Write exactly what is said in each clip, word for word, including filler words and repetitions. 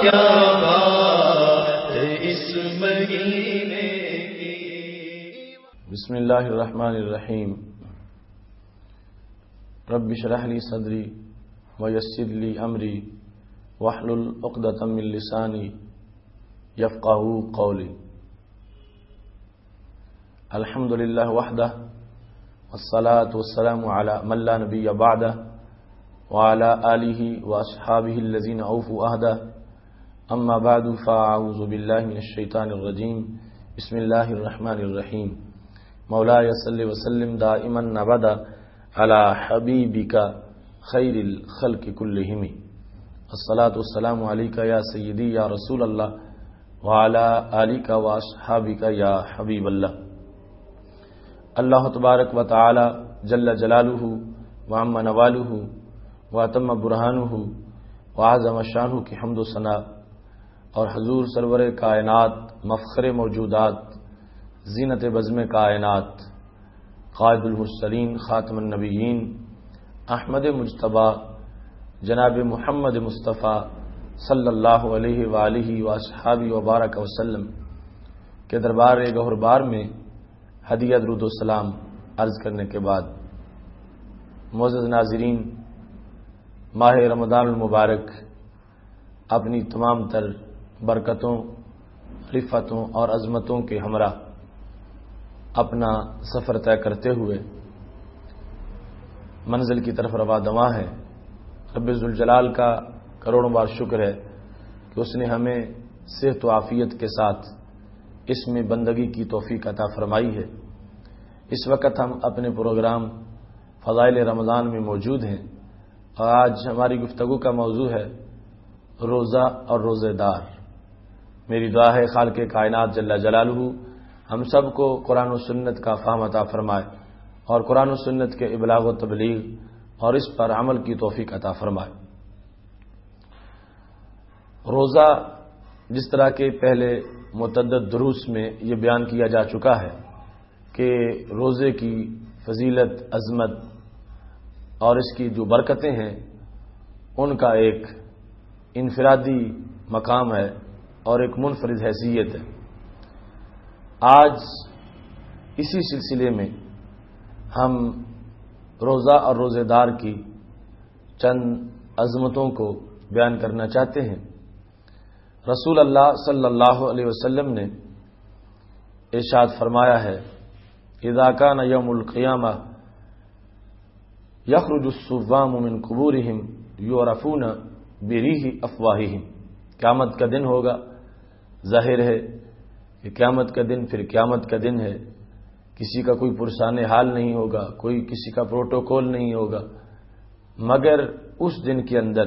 کیا بات اس مہینے کی۔ بسم اللہ الرحمن الرحیم۔ رب اشرح لی صدری ویسر لی امری واحلل عقدۃ من لسانی یفقہوا قولی۔ الحمد للہ وحدہ والصلاة والسلام علی من لا نبی بعدہ وعلی آلہ واصحابہ الذین اوفوا عہدہ، اما بعد فاعوذ باللہ من الشیطان الرجیم، بسم اللہ الرحمن الرحیم۔ مولاي صل وسلم دائما ابدا على حبیبک خیر الخلق کلہم، الصلاة والسلام علیک یا سیدی یا رسول اللہ وعلی آلک واصحابک یا حبیب اللہ۔ اللہ تبارک و تعالی جل جلالہ وعم نوالہ واتم برہانہ وعظم شانہ کی حمد و ثنا، اور حضور سرور کائنات مفخر موجودات زینت بزم کائنات قائد المرسلین خاتم النبیین احمد مجتبیٰ جناب محمد مصطفیٰ صلی اللہ علیہ وآلہ واصحابہ وبارک وسلم کے دربار گہر بار میں ہدیہ درود و سلام عرض کرنے کے بعد، معزز ناظرین، ماہ رمضان المبارک اپنی تمام تر برکتوں، رفتوں اور عظمتوں کے ہمراہ اپنا سفر طے کرتے ہوئے منزل کی طرف رواں دواں ہے۔ رب ذوالجلال کا کروڑوں بار شکر ہے کہ اس نے ہمیں صحت و عافیت کے ساتھ اس میں بندگی کی توفیق عطا فرمائی ہے۔ اس وقت ہم اپنے پروگرام فضائل رمضان میں موجود ہیں، اور آج ہماری گفتگو کا موضوع ہے روزہ اور روزے دار۔ میری دعا ہے خالق کائنات جل جلالہ ہم سب کو قرآن و سنت کا فہم عطا فرمائے، اور قرآن و سنت کے ابلاغ و تبلیغ اور اس پر عمل کی توفیق عطا فرمائے۔ روزہ، جس طرح کے پہلے متعدد دروس میں یہ بیان کیا جا چکا ہے کہ روزے کی فضیلت، عظمت اور اس کی جو برکتیں ہیں ان کا ایک انفرادی مقام ہے اور ایک منفرد حیثیت ہے۔ آج اسی سلسلے میں ہم روزہ اور روزے دار کی چند عظمتوں کو بیان کرنا چاہتے ہیں۔ رسول اللہ صلی اللہ علیہ وسلم نے ارشاد فرمایا ہے، اذا کان یوم القیامہ یخرج الصوام من قبورہم یعرفون بریح افواہہم۔ قیامت کا دن ہوگا، ظاہر ہے کہ قیامت کا دن پھر قیامت کا دن ہے، کسی کا کوئی پرسان حال نہیں ہوگا، کوئی کسی کا پروٹوکول نہیں ہوگا، مگر اس دن کے اندر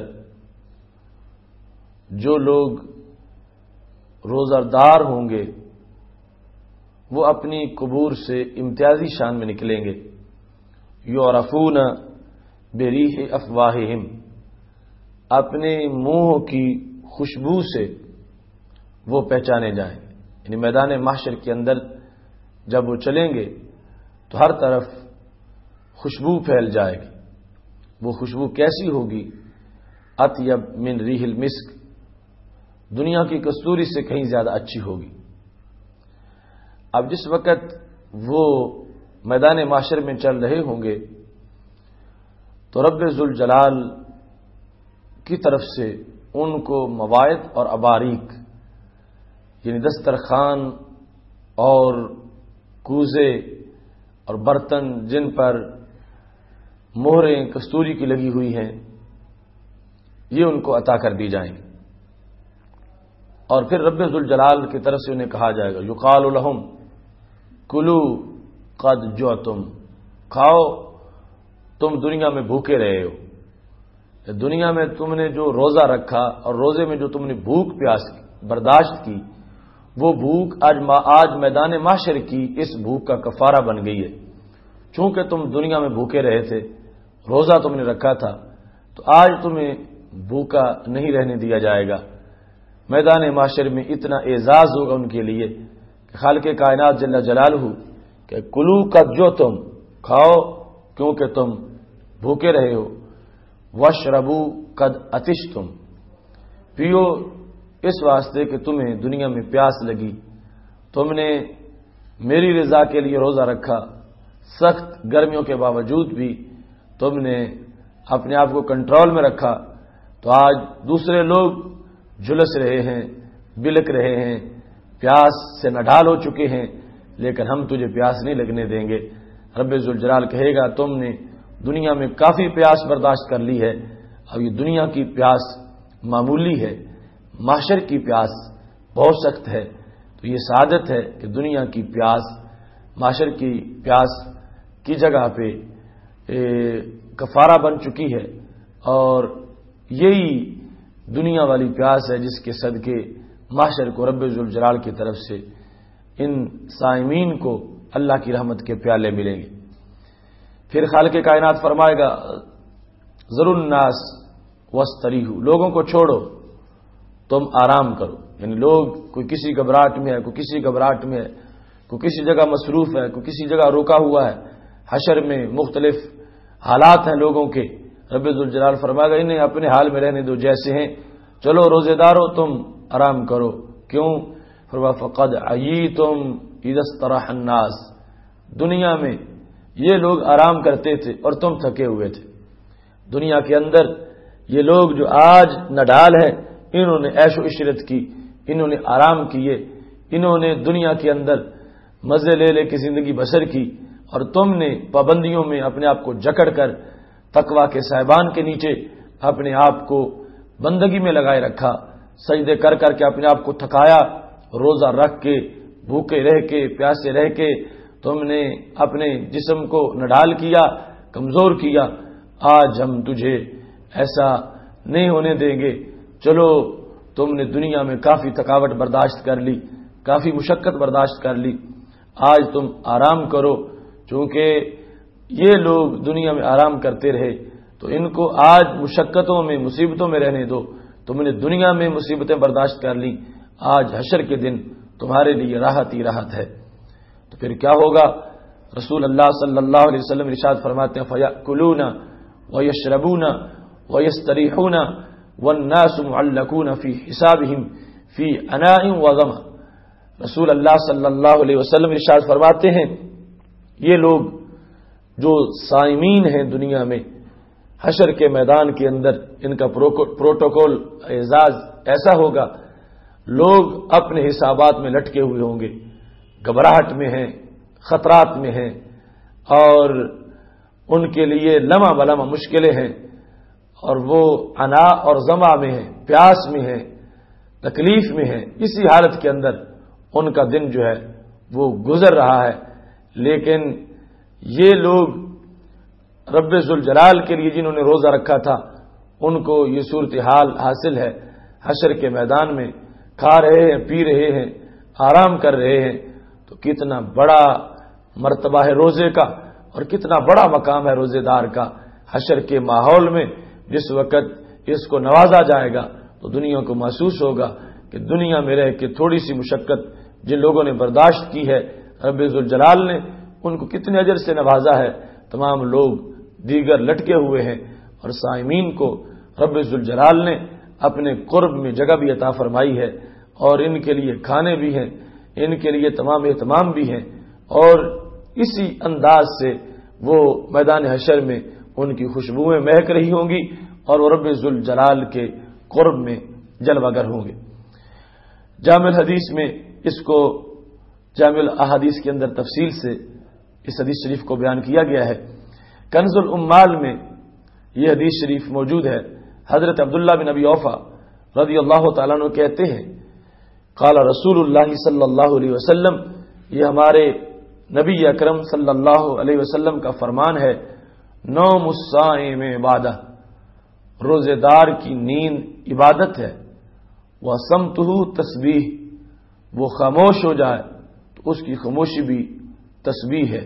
جو لوگ روزہ دار ہوں گے وہ اپنی قبور سے امتیازی شان میں نکلیں گے۔ یعرفون بریح افواہہم، اپنے منہ کی خوشبو سے وہ پہچانے جائیں گے۔ یعنی میدان محشر کے اندر جب وہ چلیں گے تو ہر طرف خوشبو پھیل جائے گی۔ وہ خوشبو کیسی ہوگی؟ اطیب من ریح المسک، دنیا کی کستوری سے کہیں زیادہ اچھی ہوگی۔ اب جس وقت وہ میدان محشر میں چل رہے ہوں گے تو رب ذوالجلال کی طرف سے ان کو مواعظ اور اباریک، یعنی دسترخوان اور کوزے اور برتن جن پر مہریں کستوری کی لگی ہوئی ہیں، یہ ان کو عطا کر دی جائیں گی۔ اور پھر رب ذوالجلال کی طرف سے انہیں کہا جائے گا، یقال لہم کلو قد جعتم، کھاؤ، تم دنیا میں بھوکے رہے ہو، دنیا میں تم نے جو روزہ رکھا اور روزے میں جو تم نے بھوک پیاس برداشت کی، وہ بھوک آج آج میدان محشر کی اس بھوک کا کفارہ بن گئی ہے۔ چونکہ تم دنیا میں بھوکے رہے تھے، روزہ تم نے رکھا تھا، تو آج تمہیں بھوکا نہیں رہنے دیا جائے گا۔ میدان محشر میں اتنا اعزاز ہوگا ان کے لیے کہ خالق کائنات جل جلالہ کہ کلو قد جو تم، کھاؤ کیونکہ تم بھوکے رہے ہو، وشربو قد اتش تم، پیو اس واسطے کہ تمہیں دنیا میں پیاس لگی، تم نے میری رضا کے لیے روزہ رکھا، سخت گرمیوں کے باوجود بھی تم نے اپنے آپ کو کنٹرول میں رکھا، تو آج دوسرے لوگ جھلس رہے ہیں، بلک رہے ہیں، پیاس سے نڈال ہو چکے ہیں، لیکن ہم تجھے پیاس نہیں لگنے دیں گے۔ رب ذوالجلال کہے گا تم نے دنیا میں کافی پیاس برداشت کر لی ہے، اب یہ دنیا کی پیاس معمولی ہے، محشر کی پیاس بہت سخت ہے۔ تو یہ سعادت ہے کہ دنیا کی پیاس محشر کی پیاس کی جگہ پہ کفارہ بن چکی ہے، اور یہی دنیا والی پیاس ہے جس کے صدقے محشر کو رب ذوالجلال کی طرف سے ان صائمین کو اللہ کی رحمت کے پیالے ملیں گے۔ پھر خالق کائنات فرمائے گا ذر الناس واستریحوا، لوگوں کو چھوڑو تم آرام کرو، یعنی لوگ کوئی کسی گھبراہٹ میں ہے، کوئی کسی گھبراہٹ میں ہے، کوئی کسی جگہ مصروف ہے، کوئی کسی جگہ روکا ہوا ہے، حشر میں مختلف حالات ہیں لوگوں کے۔ رب ذوالجلال فرمائے گا انہیں اپنے حال میں رہنے دو جیسے ہیں، چلو روزے دارو تم آرام کرو۔ کیوں؟ فرمایا فقد عییتم اذا استراح الناس، دنیا میں یہ لوگ آرام کرتے تھے اور تم تھکے ہوئے تھے۔ دنیا کے اندر یہ لوگ جو آج نڈال ہیں، انہوں نے عیش و عشرت کی، انہوں نے آرام کیے، انہوں نے دنیا کے اندر مزے لے لے کے زندگی بسر کی، اور تم نے پابندیوں میں اپنے آپ کو جکڑ کر تقوی کے صاحبان کے نیچے اپنے آپ کو بندگی میں لگائے رکھا، سجدے کر کر کے اپنے آپ کو تھکایا، روزہ رکھ کے، بھوکے رہ کے، پیاسے رہ کے تم نے اپنے جسم کو نڈال کیا، کمزور کیا۔ آج ہم تجھے ایسا نہیں ہونے دیں گے، چلو تم نے دنیا میں کافی تھکاوٹ برداشت کر لی، کافی مشقت برداشت کر لی، آج تم آرام کرو۔ چونکہ یہ لوگ دنیا میں آرام کرتے رہے تو ان کو آج مشقتوں میں، مصیبتوں میں رہنے دو۔ تم نے دنیا میں مصیبتیں برداشت کر لی، آج حشر کے دن تمہارے لیے راحت ہی راحت ہے۔ تو پھر کیا ہوگا؟ رسول اللہ صلی اللہ علیہ وسلم ارشاد فرماتے ہیں فَيَأْكُلُونَ وَيَشْرَبُونَ وَيَسْتَرِيحُونَ وَالنَّاسُ مُعَلَّقُونَ فِي حِسَابِهِمْ فِي أَنَاءٍ وَغَمَّ۔ رسول اللہ صلی اللہ علیہ وسلم ارشاد فرماتے ہیں یہ لوگ جو صائمین ہیں دنیا میں، حشر کے میدان کے اندر ان کا پروٹوکول اعزاز ایسا ہوگا، لوگ اپنے حسابات میں لٹکے ہوئے ہوں گے، گھبراہٹ میں ہیں، خطرات میں ہیں، اور ان کے لیے لمحہ بلمحہ مشکلیں ہیں، اور وہ انا اور ظما میں ہیں، پیاس میں ہیں، تکلیف میں ہیں۔ اسی حالت کے اندر ان کا دن جو ہے وہ گزر رہا ہے، لیکن یہ لوگ رب ذوالجلال کے لیے جنہوں نے روزہ رکھا تھا ان کو یہ صورتحال حاصل ہے، حشر کے میدان میں کھا رہے ہیں، پی رہے ہیں، آرام کر رہے ہیں۔ تو کتنا بڑا مرتبہ ہے روزے کا، اور کتنا بڑا مقام ہے روزے دار کا حشر کے ماحول میں۔ جس وقت اس کو نوازا جائے گا تو دنیا کو محسوس ہوگا کہ دنیا میں رہ کے تھوڑی سی مشقت جن لوگوں نے برداشت کی ہے، رب ذوالجلال نے ان کو کتنے اجر سے نوازا ہے۔ تمام لوگ دیگر لٹکے ہوئے ہیں، اور صائمین کو رب ذوالجلال نے اپنے قرب میں جگہ بھی عطا فرمائی ہے، اور ان کے لیے کھانے بھی ہیں، ان کے لیے تمام اہتمام بھی ہیں، اور اسی انداز سے وہ میدان حشر میں ان کی خوشبوئیں مہک رہی ہوں گی، اور وہ رب ذوالجلال کے قرب میں جلوہ گر ہوں گے۔ جامع الحدیث میں اس کو جامع الاحادیث کے اندر تفصیل سے اس حدیث شریف کو بیان کیا گیا ہے۔ کنز الامال میں یہ حدیث شریف موجود ہے۔ حضرت عبداللہ بن ابی اوفا رضی اللہ تعالیٰ عنہ کہتے ہیں قال رسول اللہ صلی اللہ علیہ وسلم، یہ ہمارے نبی اکرم صلی اللہ علیہ وسلم کا فرمان ہے، نوم الصائم عبادہ، روزے دار کی نیند عبادت ہے، وصمتہ تسبیح، وہ خاموش ہو جائے تو اس کی خاموشی بھی تسبیح ہے،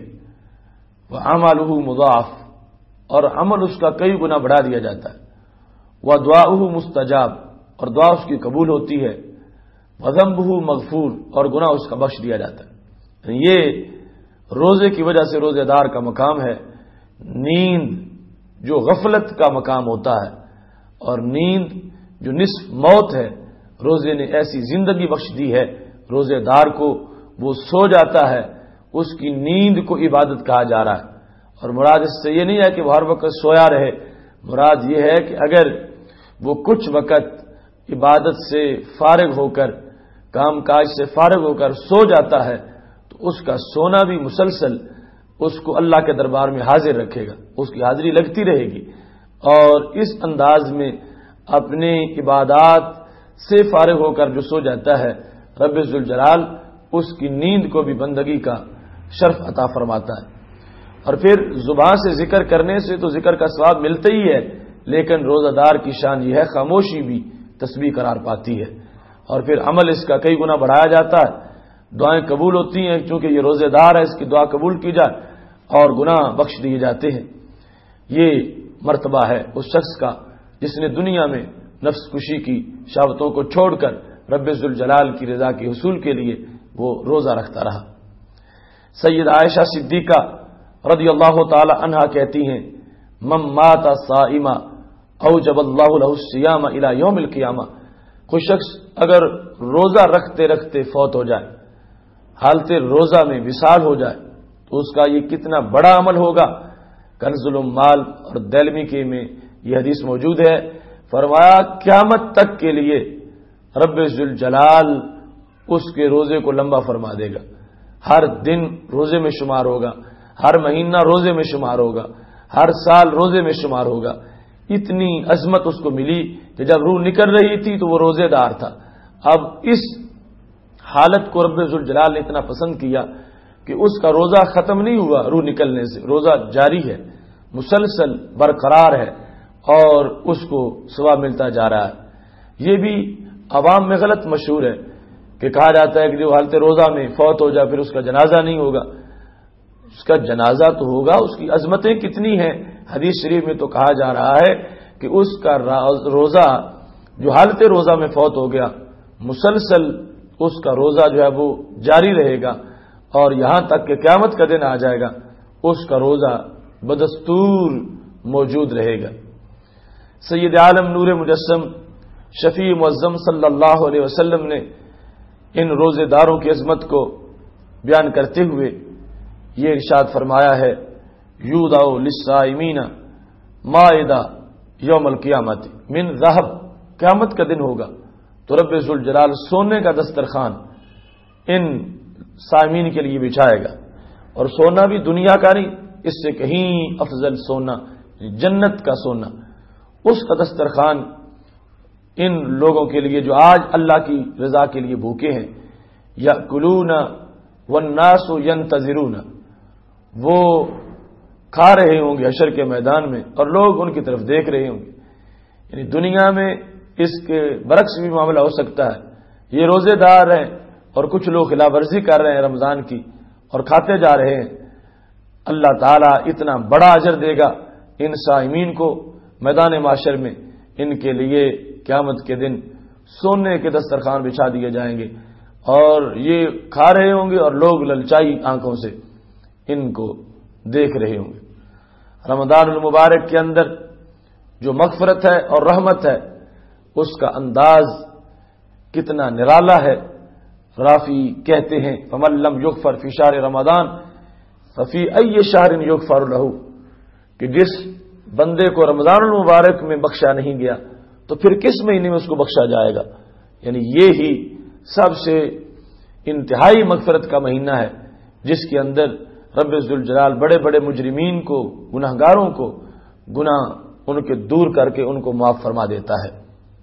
وعملہ مضاعف، اور عمل اس کا کئی گنا بڑھا دیا جاتا ہے، ودعاؤہ مستجاب، اور دعا اس کی قبول ہوتی ہے، وذنبہ مغفور، اور گناہ اس کا بخش دیا جاتا ہے۔ یہ روزے کی وجہ سے روزے دار کا مقام ہے۔ نیند جو غفلت کا مقام ہوتا ہے، اور نیند جو نصف موت ہے، روزے نے ایسی زندگی بخش دی ہے، روزے دار کو وہ سو جاتا ہے، اس کی نیند کو عبادت کہا جا رہا ہے۔ اور مراد اس سے یہ نہیں ہے کہ وہ ہر وقت سویا رہے، مراد یہ ہے کہ اگر وہ کچھ وقت عبادت سے فارغ ہو کر، کام کاج سے فارغ ہو کر سو جاتا ہے تو اس کا سونا بھی مسلسل اس کو اللہ کے دربار میں حاضر رکھے گا، اس کی حاضری لگتی رہے گی، اور اس انداز میں اپنی عبادات سے فارغ ہو کر جو سو جاتا ہے، رب ذوالجلال اس کی نیند کو بھی بندگی کا شرف عطا فرماتا ہے۔ اور پھر زبان سے ذکر کرنے سے تو ذکر کا ثواب ملتا ہی ہے، لیکن روزہ دار کی شان یہ ہے خاموشی بھی تسبیح قرار پاتی ہے، اور پھر عمل اس کا کئی گنا بڑھایا جاتا ہے، دعائیں قبول ہوتی ہیں چونکہ یہ روزے دار ہے، اس کی دعا قبول کی جائے اور گناہ بخش دیے جاتے ہیں۔ یہ مرتبہ ہے اس شخص کا جس نے دنیا میں نفس کشی کی شہوتوں کو چھوڑ کر رب ذوالجلال کی رضا کے حصول کے لیے وہ روزہ رکھتا رہا۔ سید عائشہ صدیقہ رضی اللہ تعالی عنہا کہتی ہیں، من مات صائما اوجب اللہ لہ الصیام الی یوم القیامہ، کوئی شخص اگر روزہ رکھتے رکھتے فوت ہو جائے، حالت روزہ میں وصال ہو جائے، تو اس کا یہ کتنا بڑا عمل ہوگا۔ کنز الامال اور دیلمی کے میں یہ حدیث موجود ہے، فرمایا قیامت تک کے لیے رب ذوالجلال اس کے روزے کو لمبا فرما دے گا، ہر دن روزے میں شمار ہوگا، ہر مہینہ روزے میں شمار ہوگا، ہر سال روزے میں شمار ہوگا۔ اتنی عظمت اس کو ملی کہ جب روح نکل رہی تھی تو وہ روزے دار تھا۔ اب اس حالت کو رب ذوالجلال نے اتنا پسند کیا کہ اس کا روزہ ختم نہیں ہوا روح نکلنے سے، روزہ جاری ہے، مسلسل برقرار ہے اور اس کو ثواب ملتا جا رہا ہے۔ یہ بھی عوام میں غلط مشہور ہے کہ کہا جاتا ہے کہ جو حالت روزہ میں فوت ہو جائے پھر اس کا جنازہ نہیں ہوگا۔ اس کا جنازہ تو ہوگا، اس کی عظمتیں کتنی ہیں، حدیث شریف میں تو کہا جا رہا ہے کہ اس کا روزہ جو حالت روزہ میں فوت ہو گیا مسلسل اس کا روزہ جو ہے وہ جاری رہے گا، اور یہاں تک کہ قیامت کا دن آ جائے گا اس کا روزہ بدستور موجود رہے گا۔ سید عالم نور مجسم شفیع معظم صلی اللہ علیہ وسلم نے ان روزے داروں کی عظمت کو بیان کرتے ہوئے یہ ارشاد فرمایا ہے، یودع للصائمین مائدہ یوم القیامت من ذہب، قیامت کا دن ہوگا تو رب ذوالجلال سونے کا دسترخوان ان صائمین کے لیے بچھائے گا، اور سونا بھی دنیا کا نہیں، اس سے کہیں افضل سونا، جنت کا سونا، اس کا دسترخوان ان لوگوں کے لیے جو آج اللہ کی رضا کے لیے بھوکے ہیں، یأکلون والناس ینتظرون، وہ کھا رہے ہوں گے حشر کے میدان میں اور لوگ ان کی طرف دیکھ رہے ہوں گے۔ یعنی دنیا میں اس کے برعکس بھی معاملہ ہو سکتا ہے، یہ روزے دار ہیں اور کچھ لوگ خلاف ورزی کر رہے ہیں رمضان کی اور کھاتے جا رہے ہیں، اللہ تعالیٰ اتنا بڑا اجر دے گا ان صائمین کو میدان معاشر میں، ان کے لیے قیامت کے دن سونے کے دسترخوان بچھا دیے جائیں گے اور یہ کھا رہے ہوں گے اور لوگ للچائی آنکھوں سے ان کو دیکھ رہے ہوں گے۔ رمضان المبارک کے اندر جو مغفرت ہے اور رحمت ہے اس کا انداز کتنا نرالا ہے۔ رافی کہتے ہیں فمن لم یغفر فی شہر رمضان ففی ای شہر یغفر لہ، کہ جس بندے کو رمضان المبارک میں بخشا نہیں گیا تو پھر کس مہینے میں اس کو بخشا جائے گا؟ یعنی یہ ہی سب سے انتہائی مغفرت کا مہینہ ہے جس کے اندر رب ذوالجلال بڑے بڑے مجرمین کو، گناہ گاروں کو گناہ ان کے دور کر کے ان کو معاف فرما دیتا ہے۔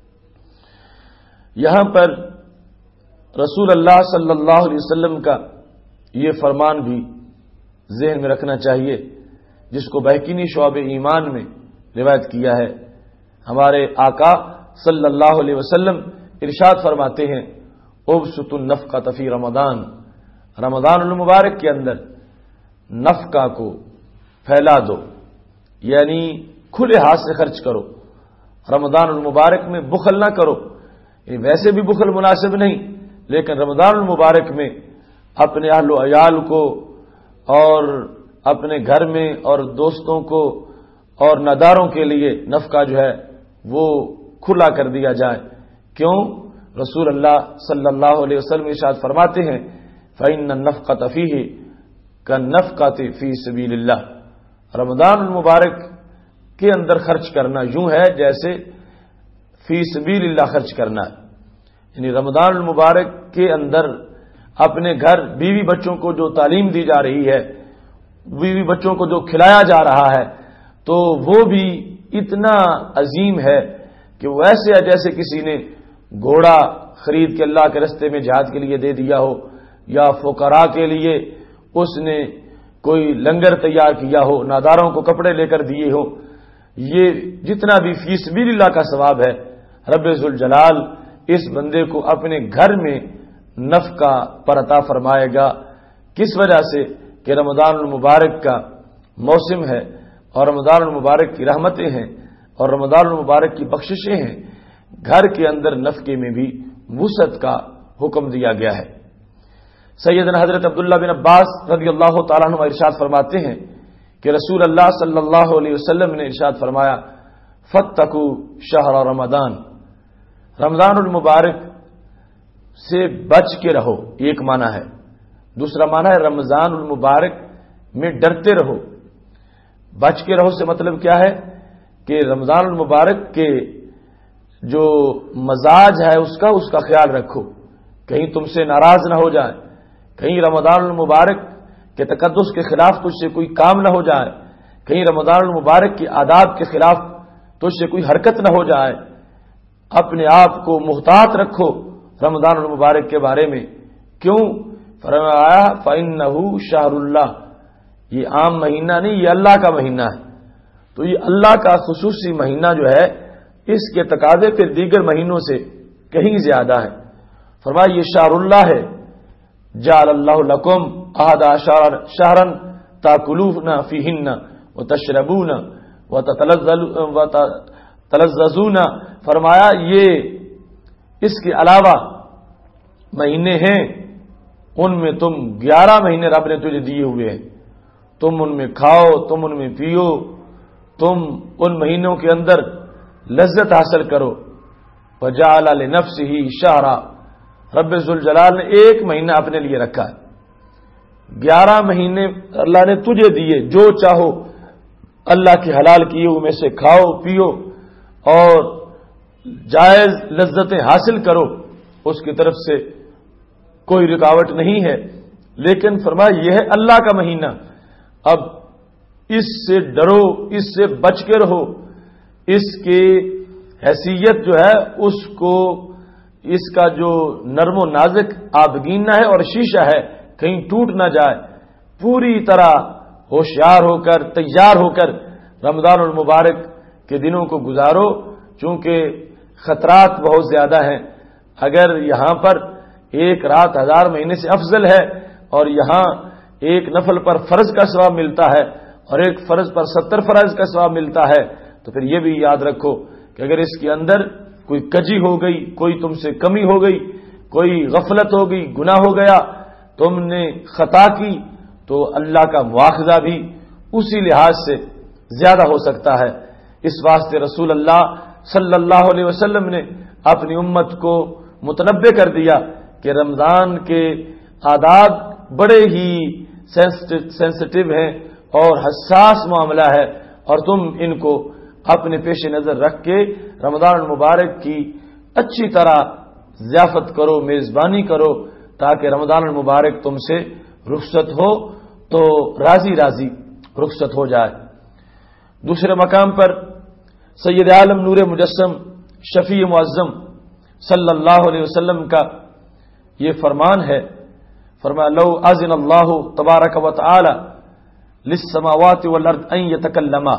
یہاں پر رسول اللہ صلی اللہ علیہ وسلم کا یہ فرمان بھی ذہن میں رکھنا چاہیے جس کو بہقینی شعب ایمان میں روایت کیا ہے۔ ہمارے آقا صلی اللہ علیہ وسلم ارشاد فرماتے ہیں، ابسط النفقۃ فی رمضان، رمضان المبارک کے اندر نفقہ کو پھیلا دو، یعنی کھلے ہاتھ سے خرچ کرو، رمضان المبارک میں بخل نہ کرو، یعنی ویسے بھی بخل مناسب نہیں، لیکن رمضان المبارک میں اپنے اہل و عیال کو اور اپنے گھر میں اور دوستوں کو اور ناداروں کے لیے نفقہ جو ہے وہ کھلا کر دیا جائے۔ کیوں؟ رسول اللہ صلی اللہ علیہ وسلم ارشاد فرماتے ہیں فإن النفقة فيه كالنفقة في سبيل اللہ، رمضان المبارک کے اندر خرچ کرنا یوں ہے جیسے فی سبیل اللہ خرچ کرنا ہے، یعنی رمضان المبارک کے اندر اپنے گھر بیوی بچوں کو جو تعلیم دی جا رہی ہے، بیوی بچوں کو جو کھلایا جا رہا ہے، تو وہ بھی اتنا عظیم ہے کہ وہ ایسے ہے جیسے کسی نے گھوڑا خرید کے اللہ کے رستے میں جہاد کے لیے دے دیا ہو، یا فقراء کے لیے اس نے کوئی لنگر تیار کیا ہو، ناداروں کو کپڑے لے کر دیے ہو۔ یہ جتنا بھی فی سبیل اللہ کا ثواب ہے، رب ذوالجلال اس بندے کو اپنے گھر میں نفقہ پر عطا فرمائے گا۔ کس وجہ سے؟ کہ رمضان المبارک کا موسم ہے، اور رمضان المبارک کی رحمتیں ہیں، اور رمضان المبارک کی بخششیں ہیں، گھر کے اندر نفقے میں بھی وسعت کا حکم دیا گیا ہے۔ سیدنا حضرت عبداللہ بن عباس رضی اللہ تعالیٰ عنہ ارشاد فرماتے ہیں کہ رسول اللہ صلی اللہ علیہ وسلم نے ارشاد فرمایا فاتقوا شہر رمضان، رمضان المبارک سے بچ کے رہو، ایک معنی ہے۔ دوسرا معنی ہے رمضان المبارک میں ڈرتے رہو۔ بچ کے رہو سے مطلب کیا ہے کہ رمضان المبارک کے جو مزاج ہے اس کا اس کا خیال رکھو، کہیں تم سے ناراض نہ ہو جائے، کہیں رمضان المبارک کے تقدس کے خلاف تجھ سے کوئی کام نہ ہو جائے، کہیں رمضان المبارک کی آداب کے خلاف تجھ سے کوئی حرکت نہ ہو جائے۔ اپنے آپ کو محتاط رکھو رمضان المبارک کے بارے میں۔ کیوں؟ فرمایا فإنہ شہر اللہ، یہ عام مہینہ نہیں، یہ اللہ کا مہینہ ہے۔ تو یہ اللہ کا خصوصی مہینہ جو ہے اس کے تقاضے پھر دیگر مہینوں سے کہیں زیادہ ہے۔ فرمایا یہ شہر اللہ ہے، جعل اللہ لکم احدا شہرا تاکلون فیہن وتشربون وتتلذذون، فرمایا یہ اس کے علاوہ مہینے ہیں، ان میں تم گیارہ مہینے رب نے تجھے دیے ہوئے ہیں، تم ان میں کھاؤ، تم ان میں پیو، تم ان مہینوں کے اندر لذت حاصل کرو۔ وجعل لنفسہ شہرا، رب ذوالجلال نے ایک مہینہ اپنے لیے رکھا ہے، گیارہ مہینے اللہ نے تجھے دیے، جو چاہو اللہ کے حلال کیے ہوئے میں سے کھاؤ پیو اور جائز لذتیں حاصل کرو، اس کی طرف سے کوئی رکاوٹ نہیں ہے۔ لیکن فرمایا یہ ہے اللہ کا مہینہ، اب اس سے ڈرو، اس سے بچ کے رہو، اس کی حیثیت جو ہے اس کو، اس کا جو نرم و نازک آبگینہ ہے اور شیشہ ہے کہیں ٹوٹ نہ جائے، پوری طرح ہوشیار ہو کر تیار ہو کر رمضان المبارک کے دنوں کو گزارو، چونکہ خطرات بہت زیادہ ہیں۔ اگر یہاں پر ایک رات ہزار مہینے سے افضل ہے، اور یہاں ایک نفل پر فرض کا ثواب ملتا ہے اور ایک فرض پر ستر فرض کا ثواب ملتا ہے، تو پھر یہ بھی یاد رکھو کہ اگر اس کے اندر کوئی کجی ہو گئی، کوئی تم سے کمی ہو گئی، کوئی غفلت ہو گئی، گناہ ہو گیا، تم نے خطا کی، تو اللہ کا مواخذہ بھی اسی لحاظ سے زیادہ ہو سکتا ہے۔ اس واسطے رسول اللہ صلی اللہ علیہ وسلم نے اپنی امت کو متنبہ کر دیا کہ رمضان کے آداب بڑے ہی سینسٹیو ہیں اور حساس معاملہ ہے، اور تم ان کو اپنے پیش نظر رکھ کے رمضان المبارک کی اچھی طرح ضیافت کرو، میزبانی کرو، تاکہ رمضان المبارک تم سے رخصت ہو تو راضی راضی رخصت ہو جائے۔ دوسرے مقام پر سید عالم نور مجسم شفیع معظم صلی اللہ علیہ وسلم کا یہ فرمان ہے، فرمایا لو اذن اللہ تبارک و تعالی للسماوات والارض ان یتکلما،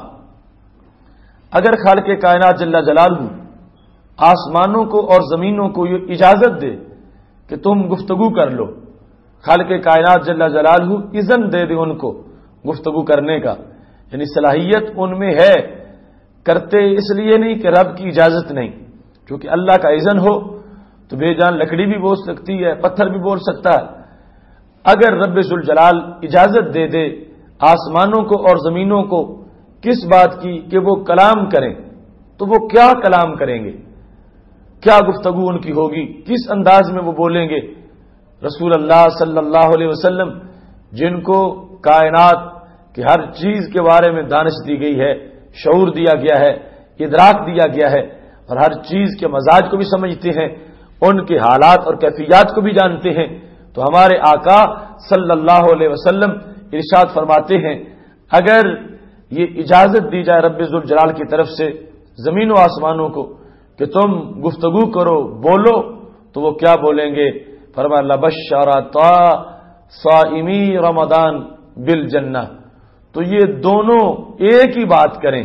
اگر خالق کائنات جل جلالہ آسمانوں کو اور زمینوں کو یہ اجازت دے کہ تم گفتگو کر لو، خالق کائنات جل جلالہ اذن دے دے ان کو گفتگو کرنے کا، یعنی صلاحیت ان میں ہے، کرتے اس لیے نہیں کہ رب کی اجازت نہیں، کیونکہ اللہ کا اذن ہو تو بے جان لکڑی بھی بول سکتی ہے، پتھر بھی بول سکتا ہے۔ اگر رب ذوالجلال اجازت دے دے آسمانوں کو اور زمینوں کو کس بات کی کہ وہ کلام کریں، تو وہ کیا کلام کریں گے؟ کیا گفتگو ان کی ہوگی، کس انداز میں وہ بولیں گے۔ رسول اللہ صلی اللہ علیہ وسلم جن کو کائنات کی ہر چیز کے بارے میں دانش دی گئی ہے، شعور دیا گیا ہے، ادراک دیا گیا ہے، اور ہر چیز کے مزاج کو بھی سمجھتے ہیں، ان کے حالات اور کیفیات کو بھی جانتے ہیں، تو ہمارے آقا صلی اللہ علیہ وسلم ارشاد فرماتے ہیں اگر یہ اجازت دی جائے رب ذوالجلال کی طرف سے زمین و آسمانوں کو کہ تم گفتگو کرو، بولو، تو وہ کیا بولیں گے؟ فرمایا لبشرتا صائمی رمضان بالجنہ، تو یہ دونوں ایک ہی بات کریں،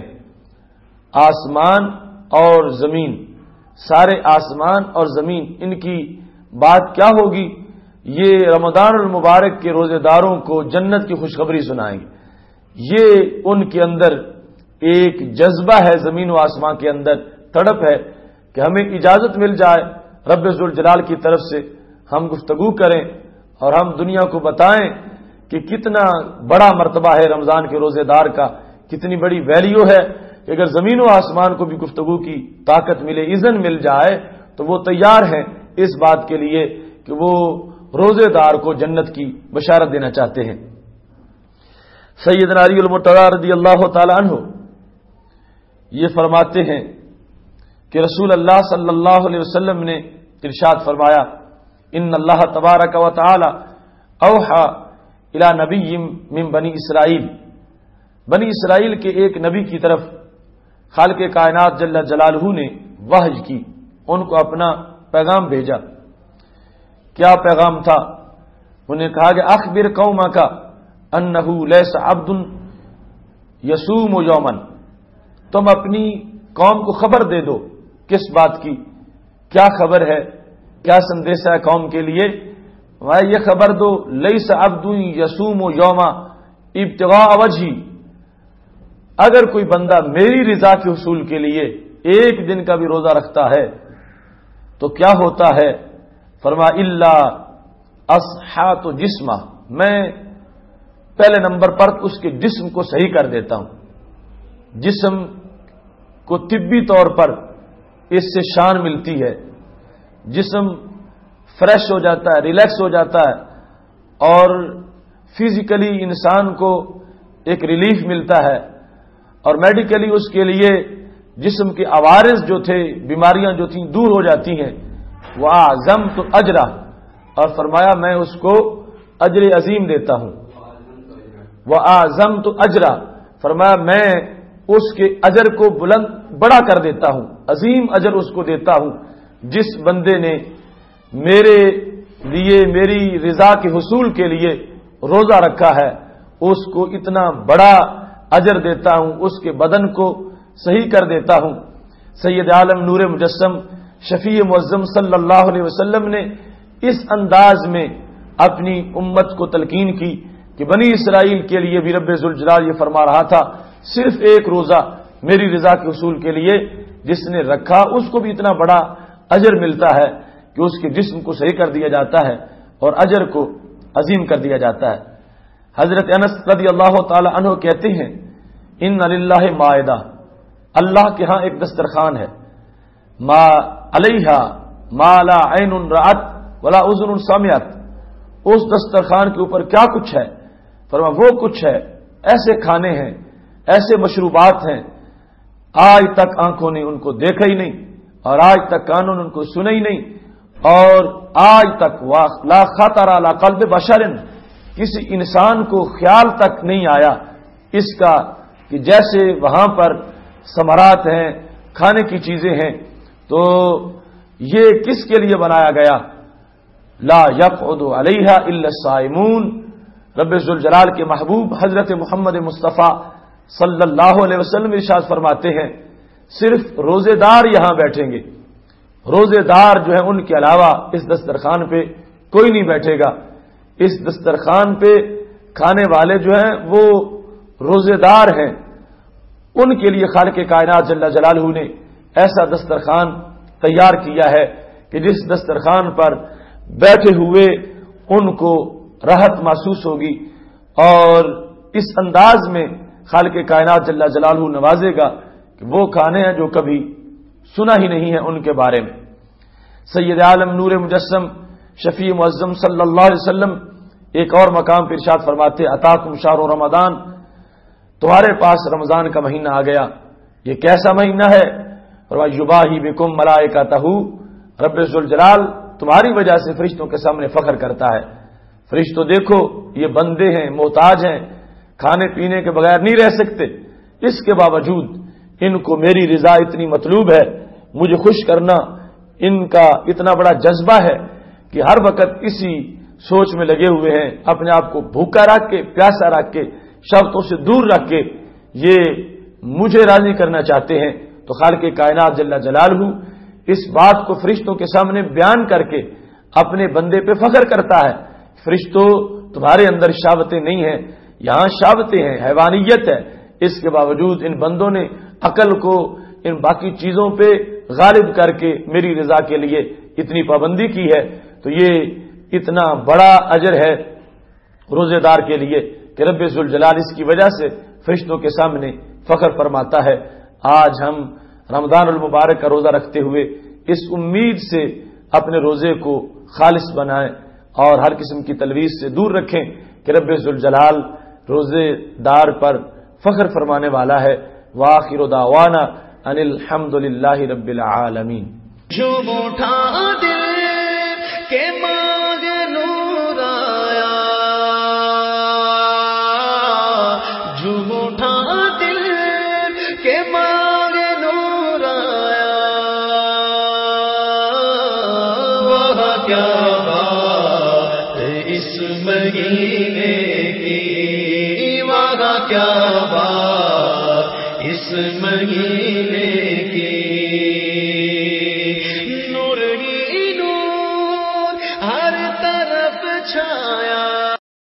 آسمان اور زمین، سارے آسمان اور زمین، ان کی بات کیا ہوگی؟ یہ رمضان المبارک کے روزے داروں کو جنت کی خوشخبری سنائیں گے۔ یہ ان کے اندر ایک جذبہ ہے، زمین و آسمان کے اندر تڑپ ہے کہ ہمیں اجازت مل جائے رب ذوالجلال کی طرف سے، ہم گفتگو کریں اور ہم دنیا کو بتائیں کہ کتنا بڑا مرتبہ ہے رمضان کے روزے دار کا، کتنی بڑی ویلیو ہے کہ اگر زمین و آسمان کو بھی گفتگو کی طاقت ملے، اذن مل جائے، تو وہ تیار ہیں اس بات کے لیے کہ وہ روزے دار کو جنت کی بشارت دینا چاہتے ہیں۔ سیدنا علی المرتضی رضی اللہ تعالی عنہ یہ فرماتے ہیں کہ رسول اللہ صلی اللہ علیہ وسلم نے ارشاد فرمایا ان اللہ تبارک و تعالی اوحى الی نبی من بنی اسرائیل، بنی اسرائیل کے ایک نبی کی طرف خالق کائنات جل جلالہ نے وحی کی، ان کو اپنا پیغام بھیجا۔ کیا پیغام تھا؟ انہیں کہا کہ اخبر قومک انہ لیس عبد یصوم یوما، تم اپنی قوم کو خبر دے دو۔ کس بات کی؟ کیا خبر ہے، کیا سندیش ہے قوم کے لیے؟ وہ یہ خبر دو لیس عبد یصوم یوما ابتغاء وجہی، اگر کوئی بندہ میری رضا کے حصول کے لیے ایک دن کا بھی روزہ رکھتا ہے تو کیا ہوتا ہے؟ فرما الا اصحات جسمہ، میں پہلے نمبر پر اس کے جسم کو صحیح کر دیتا ہوں، جسم کو طبی طور پر اس سے شان ملتی ہے، جسم فریش ہو جاتا ہے، ریلیکس ہو جاتا ہے، اور فزیکلی انسان کو ایک ریلیف ملتا ہے، اور میڈیکلی اس کے لیے جسم کے عوارض جو تھے، بیماریاں جو تھیں دور ہو جاتی ہیں۔ وَأَعْظَمْتُ أَجْرَهُ، اور فرمایا میں اس کو اجر عظیم دیتا ہوں۔ وَأَعْظَمْتُ أَجْرَهُ، فرمایا میں اس کے اجر کو بلند بڑا کر دیتا ہوں، عظیم اجر اس کو دیتا ہوں جس بندے نے میرے لیے میری رضا کے حصول کے لیے روزہ رکھا ہے، اس کو اتنا بڑا اجر دیتا ہوں، اس کے بدن کو صحیح کر دیتا ہوں۔ سید عالم نور مجسم شفیع معظم صلی اللہ علیہ وسلم نے اس انداز میں اپنی امت کو تلقین کی کہ بنی اسرائیل کے لیے بھی رب ذوالجلال یہ فرما رہا تھا صرف ایک روزہ میری رضا کے حصول کے لیے جس نے رکھا اس کو بھی اتنا بڑا اجر ملتا ہے کہ اس کے جسم کو صحیح کر دیا جاتا ہے اور اجر کو عظیم کر دیا جاتا ہے۔ حضرت انس رضی اللہ تعالی عنہ کہتے ہیں ان للہ مائدہ، اللہ کے ہاں ایک دسترخوان ہے، ما علیہا ما لا عین رأت ولا اذن سمعت، اس دسترخوان کے اوپر کیا کچھ ہے؟ فرما وہ کچھ ہے، ایسے کھانے ہیں، ایسے مشروبات ہیں آج تک آنکھوں نے ان کو دیکھا ہی نہیں اور آج تک کانوں نے ان کو سنا ہی نہیں، اور آج تک لا خطر علی قلب بشر، کسی انسان کو خیال تک نہیں آیا اس کا کہ جیسے وہاں پر ثمرات ہیں، کھانے کی چیزیں ہیں، تو یہ کس کے لیے بنایا گیا؟ لا یقعد علیہا الا الصائمون، رب ذوالجلال کے محبوب حضرت محمد مصطفیٰ صلی اللہ علیہ وسلم ارشاد فرماتے ہیں صرف روزے دار یہاں بیٹھیں گے، روزے دار جو ہیں ان کے علاوہ اس دسترخوان پہ کوئی نہیں بیٹھے گا، اس دسترخوان پہ کھانے والے جو ہیں وہ روزے دار ہیں، ان کے لیے خالق کائنات جل جلالہ نے ایسا دسترخوان تیار کیا ہے کہ جس دسترخوان پر بیٹھے ہوئے ان کو راحت محسوس ہوگی، اور اس انداز میں خالق کائنات جل جلالہ نوازے گا کہ وہ کھانے ہیں جو کبھی سنا ہی نہیں ہے ان کے بارے میں۔ سید عالم نور مجسم شفیع معظم صلی اللہ علیہ وسلم ایک اور مقام پر ارشاد فرماتے اتاکم شہر رمضان، تمہارے پاس رمضان کا مہینہ آ گیا، یہ کیسا مہینہ ہے؟ فرمایا یباہی بکم ملائکتہ، رب ذوالجلال تمہاری وجہ سے فرشتوں کے سامنے فخر کرتا ہے۔ فرشتوں دیکھو یہ بندے ہیں، محتاج ہیں، کھانے پینے کے بغیر نہیں رہ سکتے، اس کے باوجود ان کو میری رضا اتنی مطلوب ہے، مجھے خوش کرنا ان کا اتنا بڑا جذبہ ہے کہ ہر وقت اسی سوچ میں لگے ہوئے ہیں، اپنے آپ کو بھوکا رکھ کے، پیاسا رکھ کے، شہوتوں سے دور رکھ کے یہ مجھے راضی کرنا چاہتے ہیں۔ تو خالق کائنات جل جلالہ اس بات کو فرشتوں کے سامنے بیان کر کے اپنے بندے پہ فخر کرتا ہے، فرشتوں تمہارے اندر شہوتیں نہیں ہیں، یہاں شہوتیں ہیں، حیوانیت ہے، اس کے باوجود ان بندوں نے عقل کو ان باقی چیزوں پہ غالب کر کے میری رضا کے لیے اتنی پابندی کی ہے۔ تو یہ اتنا بڑا اجر ہے روزے دار کے لیے کہ رب ذوالجلال اس کی وجہ سے فرشتوں کے سامنے فخر فرماتا ہے۔ آج ہم رمضان المبارک کا روزہ رکھتے ہوئے اس امید سے اپنے روزے کو خالص بنائیں اور ہر قسم کی تلویث سے دور رکھیں کہ رب ذوالجلال روزے دار پر فخر فرمانے والا ہے۔ وآخر دعوانا ان الحمد للہ رب العالمین۔ جو اٹھا دل کے مانگ نور آیا، جو اٹھا دل کے مانگ نور آیا، وہ کیا بات اس مہینے کی، وہ کیا بات اس مہینے کی، نور ہی نور ہر طرف چھایا،